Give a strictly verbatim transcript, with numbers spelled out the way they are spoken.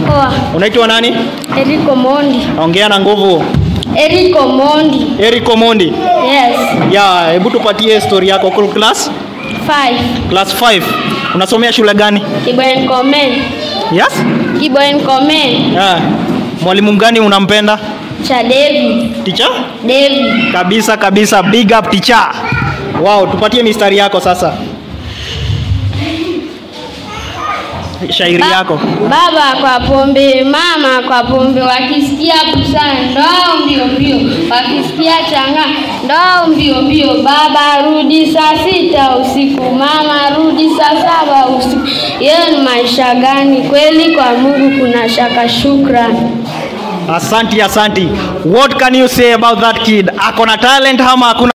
Poa. Unaitwa nani? Eriko Mondi. Ongea na nguvu. Eriko Mondi. Eriko Mondi. Yes. Yeah, hebu tupatie story yako. Kwa class five. Class five. Unasomea shule gani? Kiboen Komen. Yes? Kiboen Komen. Yeah. Mwalimu gani unampenda? Cha David. Teacher? David. Kabisa kabisa, big up teacher. Wow, tupatie mistari yako sasa. Shairi ba yako. Baba kwa pombe, mama kwa pombe, wakisikia pusana ndoo mbio mbio, wakisikia changa ndoo mbio mbio. Baba rudi saa sita usiku, mama rudi saa saba usiku. Yeye ni maisha gani? Kweli kwa Mungu kuna shaka. Shukrani. Asanti, asanti. What can you say about that kid? Akona talent ama hakuna?